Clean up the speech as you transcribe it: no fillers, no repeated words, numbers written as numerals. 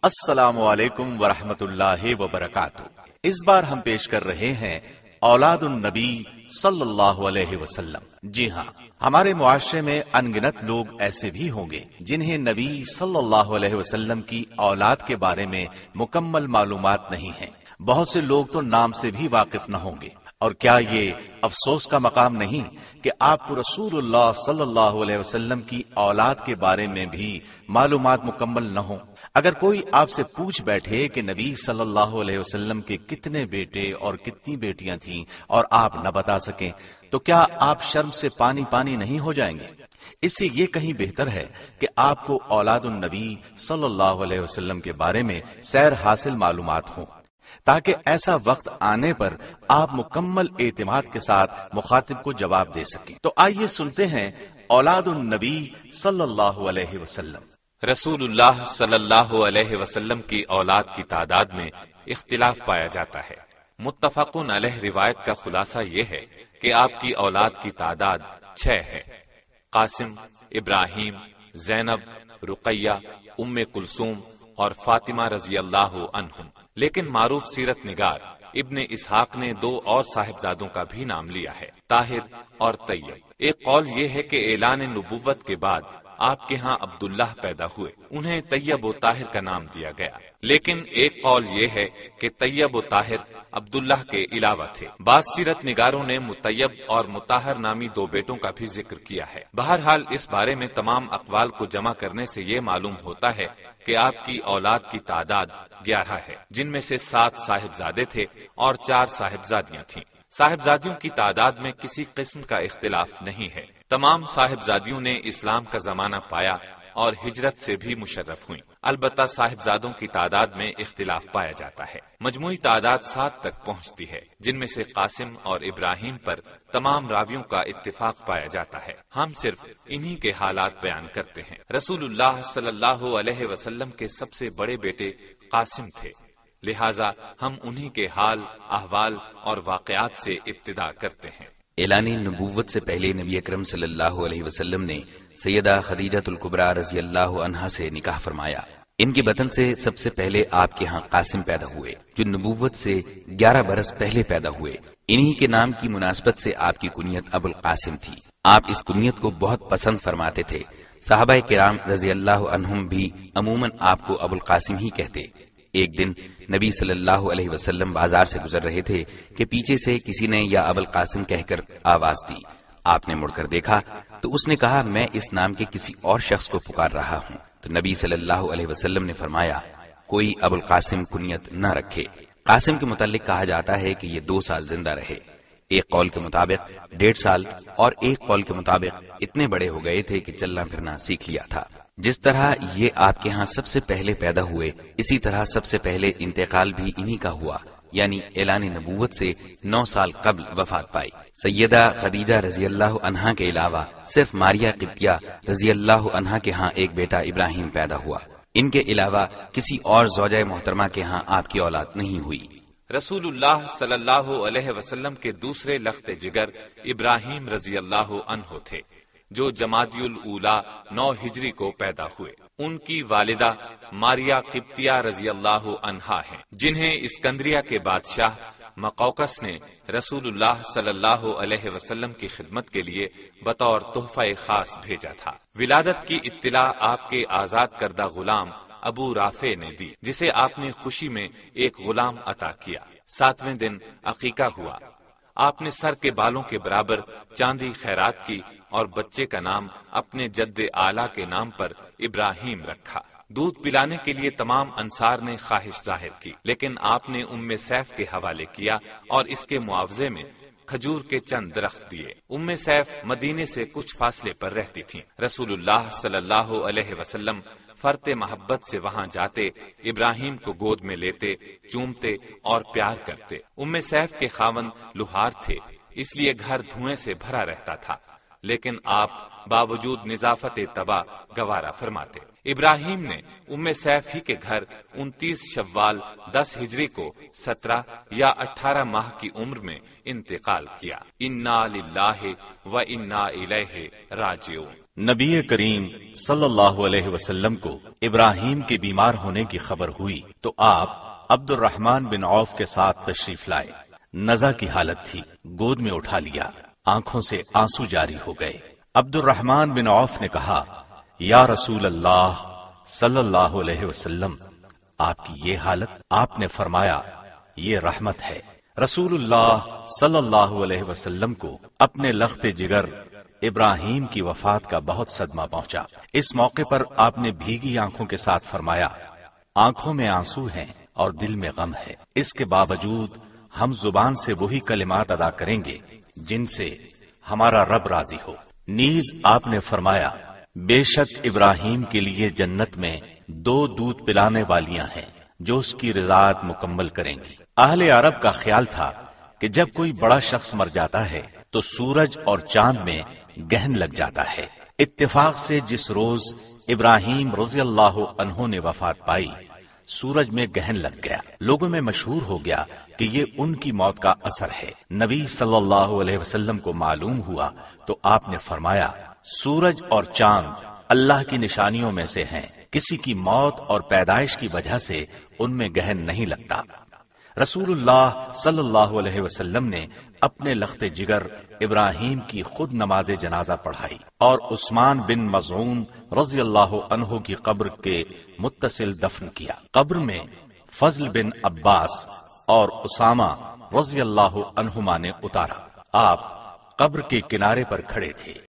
السلام علیکم ورحمۃ اللہ وبرکاتہ۔ اس بار ہم پیش کر رہے ہیں اولاد النبی صلی اللہ علیہ وسلم۔ جی ہاں، ہمارے معاشرے میں ان گنت لوگ ایسے بھی ہوں گے جنہیں نبی صلی اللہ علیہ وسلم کی اولاد کے بارے میں مکمل معلومات نہیں ہیں۔ بہت سے لوگ تو نام سے بھی واقف نہ ہوں گے۔ اور کیا یہ افسوس کا مقام نہیں کہ آپ کو رسول اللہ صلی اللہ علیہ وسلم کی اولاد کے بارے میں بھی معلومات مکمل نہ ہوں؟ اگر کوئی آپ سے پوچھ بیٹھے کہ نبی صلی اللہ علیہ وسلم کے کتنے بیٹے اور کتنی بیٹیاں تھیں اور آپ نہ بتا سکیں تو کیا آپ شرم سے پانی پانی نہیں ہو جائیں گے؟ اس سے یہ کہیں بہتر ہے کہ آپ کو اولاد النبی صلی اللہ علیہ وسلم کے بارے میں سیر حاصل معلومات ہوں، تاکہ ایسا وقت آنے پر آپ مکمل اعتماد کے ساتھ مخاطب کو جواب دے سکیں۔ تو آئیے سنتے ہیں اولاد النبی صلی اللہ علیہ وسلم۔ رسول اللہ صلی اللہ علیہ وسلم کی اولاد کی تعداد میں اختلاف پایا جاتا ہے۔ متفقن علیہ روایت کا خلاصہ یہ ہے کہ آپ کی اولاد کی تعداد 6 ہے: قاسم، ابراہیم، زینب، رقیہ، ام کلثوم اور فاطمہ رضی اللہ عنہم۔ لیکن معروف سیرت نگار ابن اسحاق نے 2 اور صاحبزادوں کا بھی نام لیا ہے: طاہر اور طیب۔ ایک قول یہ ہے کہ اعلان نبوت کے بعد آپ کے ہاں عبداللہ پیدا ہوئے، انہیں طیب و طاہر کا نام دیا گیا۔ لیکن ایک قول یہ ہے کہ طیب و طاہر عبداللہ کے علاوہ تھے۔ بعض سیرت نگاروں نے مطیب اور مطہر نامی 2 بیٹوں کا بھی ذکر کیا ہے۔ بہرحال اس بارے میں تمام اقوال کو جمع کرنے سے یہ معلوم ہوتا ہے کہ آپ کی اولاد کی تعداد 11 ہے، جن میں سے 7 صاحبزادے تھے اور 4 صاحبزادیاں تھیں۔ صاحبزادیوں کی تعداد میں کسی قسم کا اختلاف نہیں ہے۔ تمام صاحبزادیوں نے اسلام کا زمانہ پایا اور ہجرت سے بھی مشرف ہوئیں۔ البتہ صاحبزادوں کی تعداد میں اختلاف پایا جاتا ہے۔ مجموعی تعداد 7 تک پہنچتی ہے، جن میں سے قاسم اور ابراہیم پر تمام راویوں کا اتفاق پایا جاتا ہے۔ ہم صرف انہی کے حالات بیان کرتے ہیں۔ رسول اللہ صلی اللہ علیہ وسلم کے سب سے بڑے بیٹے قاسم تھے، لہٰذا ہم انہی کے حال، احوال اور واقعات سے ابتدا کرتے ہیں۔ اعلان نبوت سے پہلے نبی اکرم صلی اللہ علیہ وسلم نے سیدہ خدیجہ الکبریٰ رضی اللہ عنہا سے نکاح فرمایا۔ ان کے بطن سے سب سے پہلے آپ کے ہاں قاسم پیدا ہوئے، جو نبوت سے 11 برس پہلے پیدا ہوئے۔ انہی کے نام کی مناسبت سے آپ کی کنیت ابو القاسم تھی۔ آپ اس کنیت کو بہت پسند فرماتے تھے۔ صحابہ کرام رضی اللہ عنہم بھی عموماً آپ کو ابو القاسم ہی کہتے۔ ایک دن نبی صلی اللہ علیہ وسلم بازار سے گزر رہے تھے کہ پیچھے سے کسی نے یا ابو القاسم کہہ کر آواز دی۔ آپ نے مڑ کر دیکھا تو اس نے کہا، میں اس نام کے کسی اور شخص کو پکار رہا ہوں۔ تو نبی صلی اللہ علیہ وسلم نے فرمایا، کوئی ابو القاسم کنیت نہ رکھے۔ قاسم کے متعلق کہا جاتا ہے کہ یہ 2 سال زندہ رہے۔ ایک قول کے مطابق 1.5 سال اور ایک قول کے مطابق اتنے بڑے ہو گئے تھے کہ چلنا پھرنا سیکھ لیا تھا۔ جس طرح یہ آپ کے ہاں سب سے پہلے پیدا ہوئے، اسی طرح سب سے پہلے انتقال بھی انہی کا ہوا، یعنی اعلان نبوت سے 9 سال قبل وفات پائی۔ سیدہ خدیجہ رضی اللہ عنہا کے علاوہ صرف ماریہ قبطیہ رضی اللہ عنہا کے ہاں ایک بیٹا ابراہیم پیدا ہوا۔ ان کے علاوہ کسی اور زوجہ محترمہ کے ہاں آپ کی اولاد نہیں ہوئی۔ رسول اللہ صلی اللہ علیہ وسلم کے دوسرے لخت جگر ابراہیم رضی اللہ عنہ تھے، جو جمادی الاولیٰ 9 ہجری کو پیدا ہوئے۔ ان کی والدہ ماریہ قبطیہ رضی اللہ عنہا ہیں، جنہیں اسکندریہ کے بادشاہ مقوقس نے رسول اللہ صلی اللہ علیہ وسلم کی خدمت کے لیے بطور تحفہ خاص بھیجا تھا۔ ولادت کی اطلاع آپ کے آزاد کردہ غلام ابو رافع نے دی، جسے آپ نے خوشی میں ایک غلام عطا کیا۔ 7ویں دن عقیقہ ہوا۔ آپ نے سر کے بالوں کے برابر چاندی خیرات کی اور بچے کا نام اپنے جد اعلیٰ کے نام پر ابراہیم رکھا۔ دودھ پلانے کے لیے تمام انصار نے خواہش ظاہر کی، لیکن آپ نے ام سیف کے حوالے کیا اور اس کے معاوضے میں کھجور کے چند درخت دیے۔ ام سیف مدینے سے کچھ فاصلے پر رہتی تھیں۔ رسول اللہ صلی اللہ علیہ وسلم فرط محبت سے وہاں جاتے، ابراہیم کو گود میں لیتے، چومتے اور پیار کرتے۔ ام سیف کے خاوند لوہار تھے، اس لیے گھر دھوئیں سے بھرا رہتا تھا، لیکن آپ باوجود نظافت طبع گوارا فرماتے۔ ابراہیم نے ام سیف ہی کے گھر 29 شوال 10 ہجری کو 17 یا 18 ماہ کی عمر میں انتقال کیا۔ انا للہ و انا الیہ راجعون۔ نبی کریم صلی اللہ علیہ وسلم کو ابراہیم کے بیمار ہونے کی خبر ہوئی تو آپ عبد الرحمن بن عوف کے ساتھ تشریف لائے۔ نزع کی حالت تھی، گود میں اٹھا لیا، آنکھوں سے آنسو جاری ہو گئے۔ عبد الرحمن بن عوف نے کہا، یا رسول اللہ صلی اللہ علیہ وسلم، آپ کی یہ حالت؟ آپ نے فرمایا، یہ رحمت ہے۔ رسول اللہ صلی اللہ علیہ وسلم کو اپنے لخت جگر ابراہیم کی وفات کا بہت صدمہ پہنچا۔ اس موقع پر آپ نے بھیگی آنکھوں کے ساتھ فرمایا، آنکھوں میں آنسو ہیں اور دل میں غم ہے، اس کے باوجود ہم زبان سے وہی کلمات ادا کریں گے جن سے ہمارا رب راضی ہو۔ نیز آپ نے فرمایا، بے شک ابراہیم کے لیے جنت میں 2 دودھ پلانے والیاں ہیں جو اس کی رضاعت مکمل کریں گی۔ اہل عرب کا خیال تھا کہ جب کوئی بڑا شخص مر جاتا ہے تو سورج اور چاند میں گہن لگ جاتا ہے۔ اتفاق سے جس روز ابراہیم رضی اللہ عنہ نے وفات پائی، سورج میں گہن لگ گیا۔ لوگوں میں مشہور ہو گیا کہ یہ ان کی موت کا اثر ہے۔ نبی صلی اللہ علیہ وسلم کو معلوم ہوا تو آپ نے فرمایا، سورج اور چاند اللہ کی نشانیوں میں سے ہیں، کسی کی موت اور پیدائش کی وجہ سے ان میں گہن نہیں لگتا۔ رسول اللہ صلی اللہ علیہ وسلم نے اپنے لخت جگر ابراہیم کی خود نماز جنازہ پڑھائی اور عثمان بن مظعون رضی اللہ عنہ کی قبر کے متصل دفن کیا۔ قبر میں فضل بن عباس اور اسامہ رضی اللہ عنہما نے اتارا۔ آپ قبر کے کنارے پر کھڑے تھے۔